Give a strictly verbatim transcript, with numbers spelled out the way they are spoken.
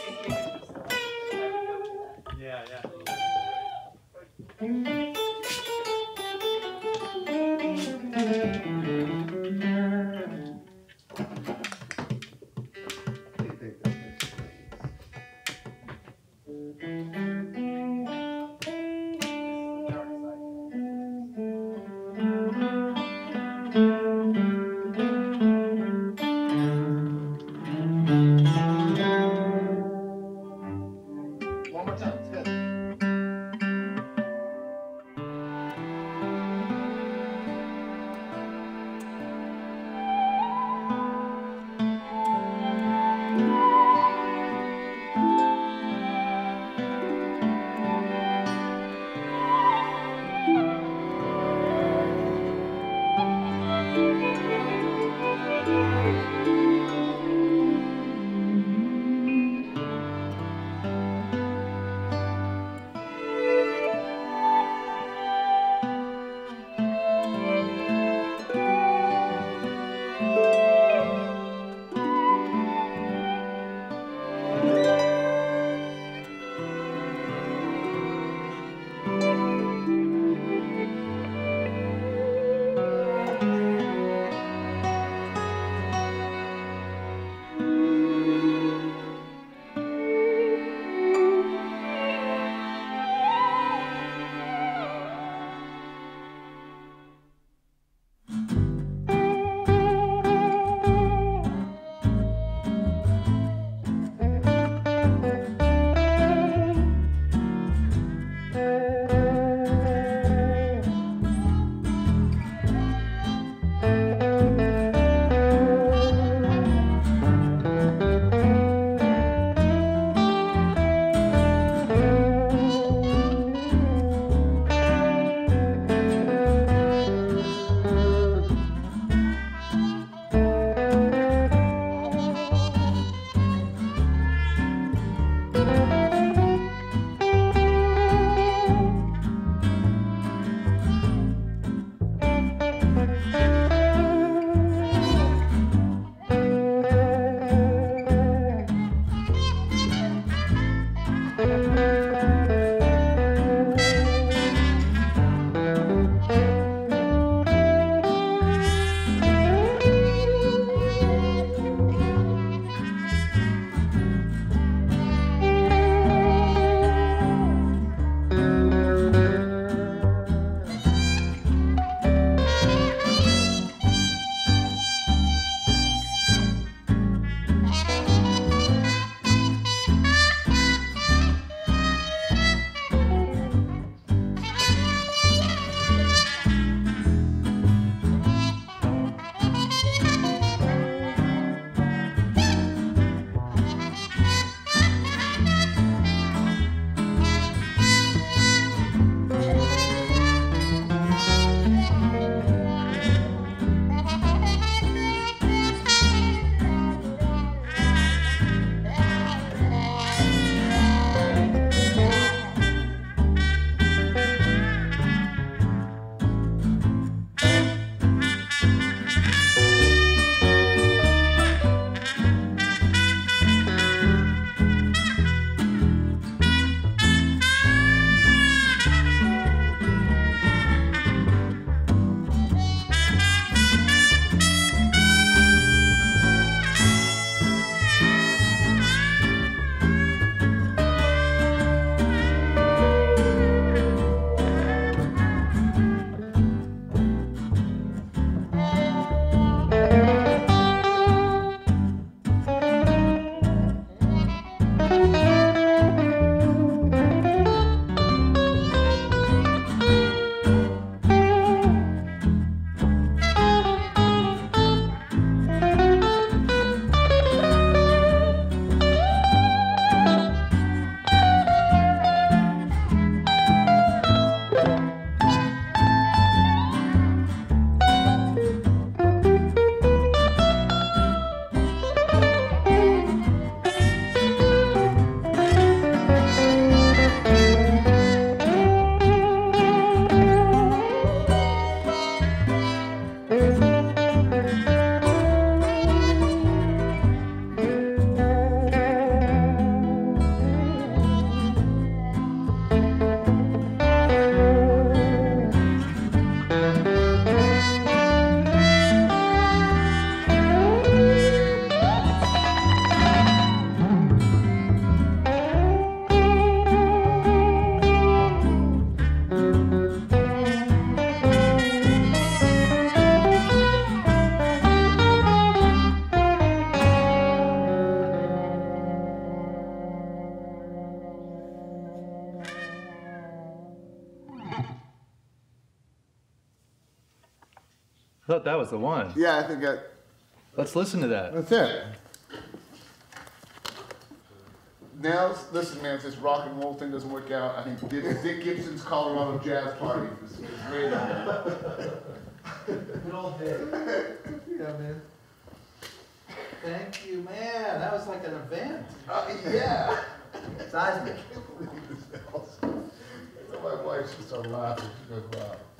Yeah, yeah. One more time. It's good. I thought that was the one. Yeah, I think that, Let's listen to that. that's it. Now, listen, man, if this rock and roll thing doesn't work out, I think Dick, Dick Gibson's Colorado Jazz Party is, is great. Good old day. Yeah, man. Thank you, man. That was like an event. Uh, yeah. Seismic. My wife, she started laughing. She goes, wow.